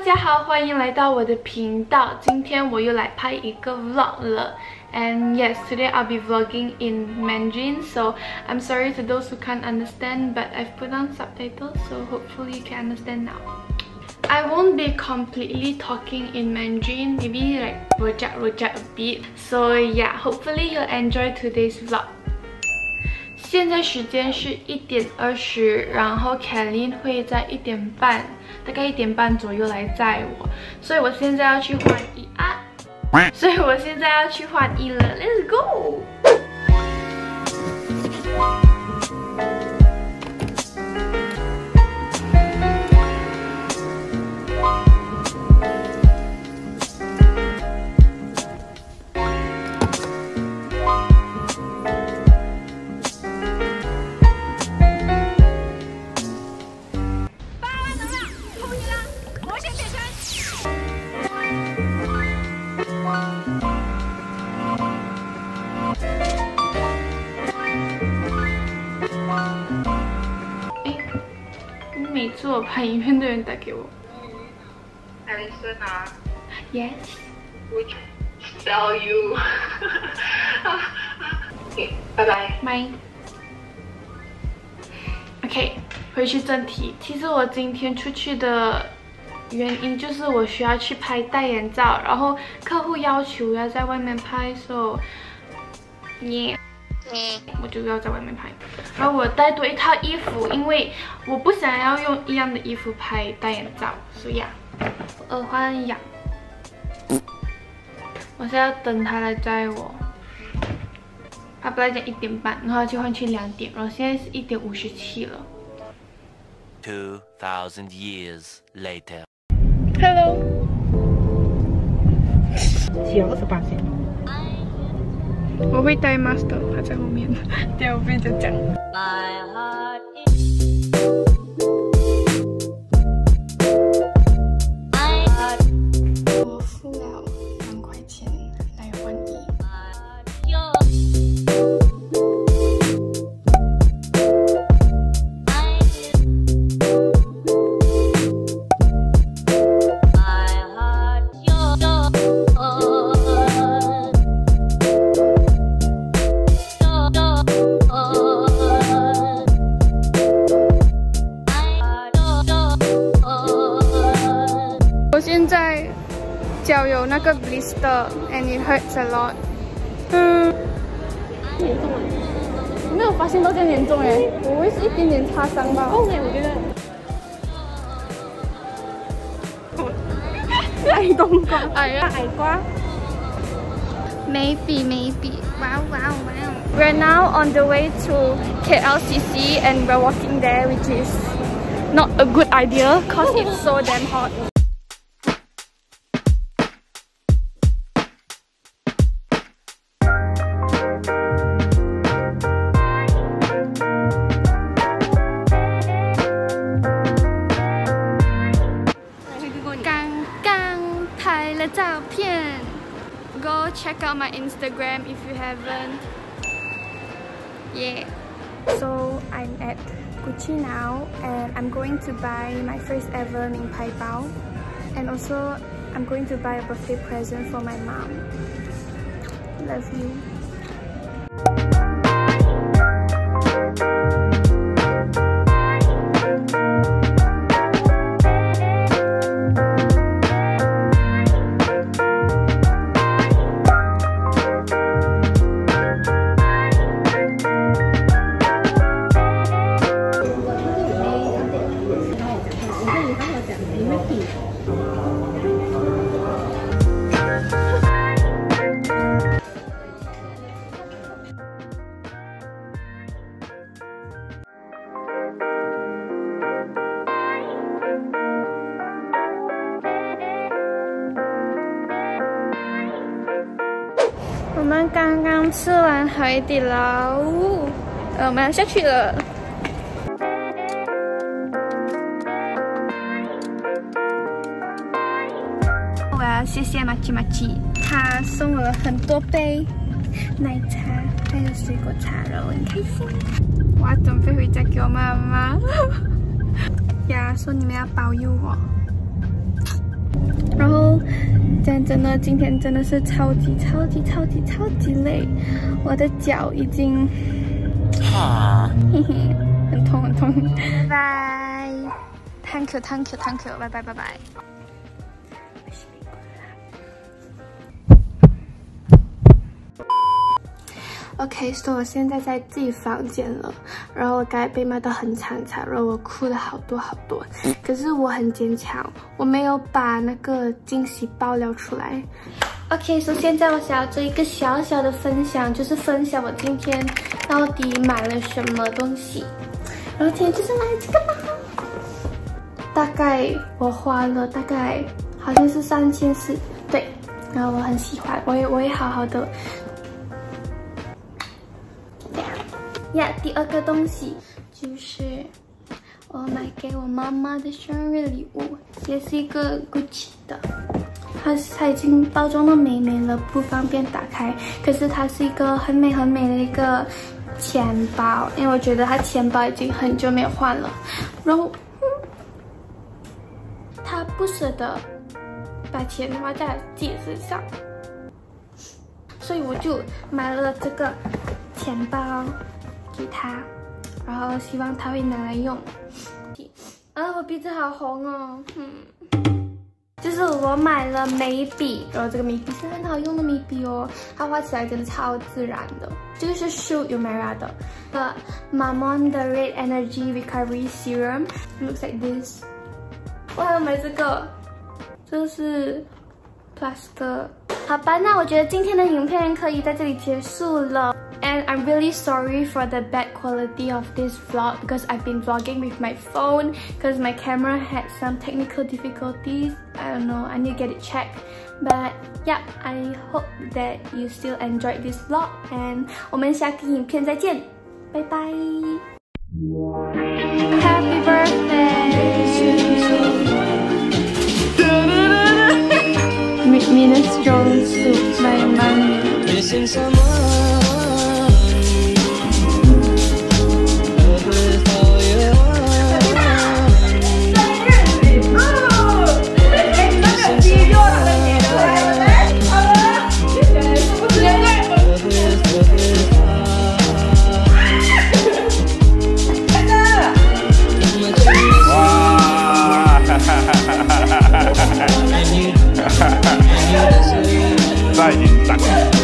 家好，欢迎来到我的频道。今天我又来拍一个 vlog 了。And yes, today I'll be vlogging in Mandarin. So I'm sorry to those who can't understand, but I've put on subtitles, so hopefully you can understand now. I won't be completely talking in Mandarin, maybe like rojak a bit. So yeah, hopefully you'll enjoy today's vlog. 现在时间是1点20，然后 Kelly 会在1点半，大概1点半左右来载我，所以我现在要去换衣啊，所以我现在要去换衣了 ，Let's go。 每次我拍影片都有人打给我。 Alison 啊 Yes. Would sell you. OK， 拜拜。 拜。OK， 回去正题。其实我今天出去的原因就是我需要去拍代言照，然后客户要求要在外面拍，所以我就要在外面拍。然后我带多一套衣服，因为我不想要用一样的衣服拍代言照，所以耳环很痒。我现在要等他来载我。他本来讲1点半，然后就换去2点，然后现在是1点57了。 2000 years later. Hello。 28%。 我会戴 mask 的，他在后面。等下我变着讲。我付了2块钱来换衣。我现在脚有那个 blister and it hurts a lot。严重啊！我没有发现到这样严重哎，我会是一点点擦伤吧。我觉得。矮冬瓜，矮瓜。Maybe. Wow. We're now on the way to KLCC and we're walking there, which is not a good idea because it's so damn hot. Go check out my Instagram if you haven't. Yeah. So I'm at Gucci now and I'm going to buy my first ever Ming Pai Bao. And also I'm going to buy a birthday present for my mom. Love you. 我们刚刚吃完海底捞，我们要下去了。我要谢谢马奇，他送我了很多杯奶茶，还有水果茶，然后很开心。我要准备回家给我妈妈。呀，说你们要保佑我。 讲真的，今天真的是超级累，我的脚已经，嘿嘿，很痛。拜拜 ，Thank you， 拜拜。OK， 所以我现在在自己房间了，然后我刚才被骂得很惨，然后我哭了好多，可是我很坚强，我没有把那个惊喜爆料出来。OK， 所以现在我想要做一个小小的分享，就是分享我今天到底买了什么东西。然后今天就是买这个吧，大概我花了好像是3400，对，然后我很喜欢，我也好好的。第二个东西就是我买给我妈妈的生日礼物，也是一个 Gucci 的，它已经包装的美了，不方便打开。可是它是一个很美的一个钱包，因为我觉得它钱包已经很久没有换了，然后他不舍得把钱花在自己身上，所以我就买了这个钱包给他，然后希望他会拿来用。我鼻子好红哦，就是我买了眉笔，然后这个眉笔是很好用的眉笔哦，它画起来真的超自然的。这个是 Shoot Umera 的Mamon 的 Red Energy Recovery Serum， looks like this。我还要买这个，这个是 Plaster。好吧，那我觉得今天的影片可以在这里结束了。And I'm really sorry for the bad quality of this vlog because I've been vlogging with my phone because my camera had some technical difficulties. I don't know, I need to get it checked. But yeah, I hope that you still enjoyed this vlog and 我们下个影片再见，拜拜。Happy birthday! Minestrone soup by Mommy. Missing someone. Vai,